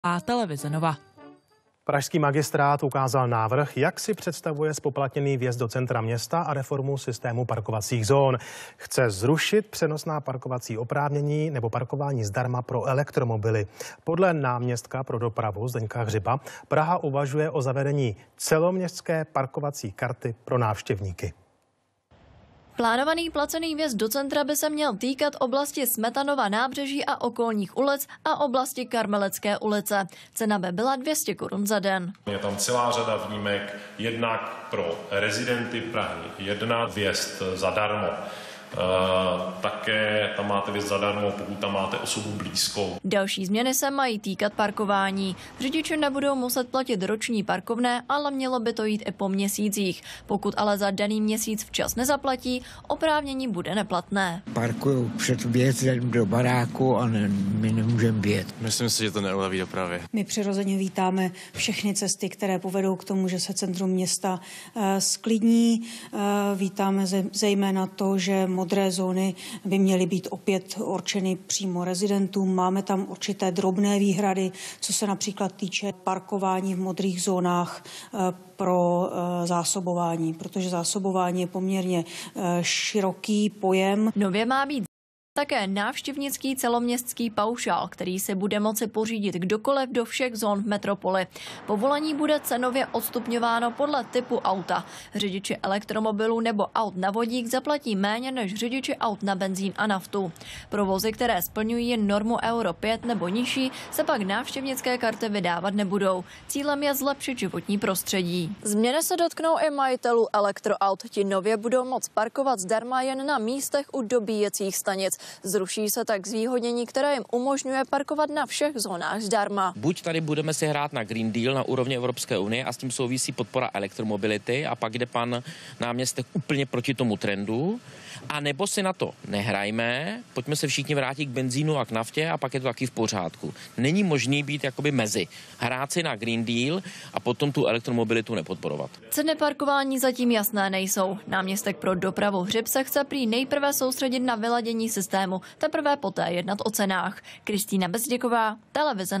a televize Nova. Pražský magistrát ukázal návrh, jak si představuje zpoplatněný vjezd do centra města a reformu systému parkovacích zón. Chce zrušit přenosná parkovací oprávnění nebo parkování zdarma pro elektromobily. Podle náměstka pro dopravu Zdeňka Hřiba Praha uvažuje o zavedení celoměstské parkovací karty pro návštěvníky. Plánovaný placený vjezd do centra by se měl týkat oblasti Smetanova nábřeží a okolních ulic a oblasti Karmelecké ulice. Cena by byla 200 Kč za den. Je tam celá řada výjimek, jednak pro rezidenty Prahy, jedna vjezd zadarmo. Také tam máte vjezd zadarmo, pokud tam máte osobu blízkou. Další změny se mají týkat parkování. Řidiči nebudou muset platit roční parkovné, ale mělo by to jít i po měsících. Pokud ale za daný měsíc včas nezaplatí, oprávnění bude neplatné. Parkují před vjezdem do baráku a my nemůžeme vjet. Myslím si, že to neuleví dopravě. My přirozeně vítáme všechny cesty, které povedou k tomu, že se centrum města sklidní. Vítáme zejména to, že modré zóny by měly být opět určeny přímo rezidentům. Máme tam určité drobné výhrady, co se například týče parkování v modrých zónách pro zásobování, protože zásobování je poměrně široký pojem. Nově má být také návštěvnický celoměstský paušál, který se bude moci pořídit kdokoliv do všech zón v metropoli. Povolení bude cenově odstupňováno podle typu auta. Řidiči elektromobilů nebo aut na vodík zaplatí méně než řidiči aut na benzín a naftu. Pro vozy, které splňují jen normu Euro 5 nebo nižší, se pak návštěvnické karty vydávat nebudou. Cílem je zlepšit životní prostředí. Změny se dotknou i majitelů elektroaut. Ti nově budou moct parkovat zdarma jen na místech u dobíjecích stanic. Zruší se tak zvýhodnění, které jim umožňuje parkovat na všech zónách zdarma. Buď tady budeme si hrát na Green Deal na úrovni Evropské unie a s tím souvisí podpora elektromobility a pak jde pan náměstek úplně proti tomu trendu, a nebo si na to nehrajme, pojďme se všichni vrátit k benzínu a k naftě a pak je to taky v pořádku. Není možný být jakoby mezi. Hrát si na Green Deal a potom tu elektromobilitu nepodporovat. Ceny parkování zatím jasné nejsou. Náměstek pro dopravu Hřib se chce prý nejprve soustředit na vyladění systému, teprve poté jednat o cenách. Kristýna Bezděková, televize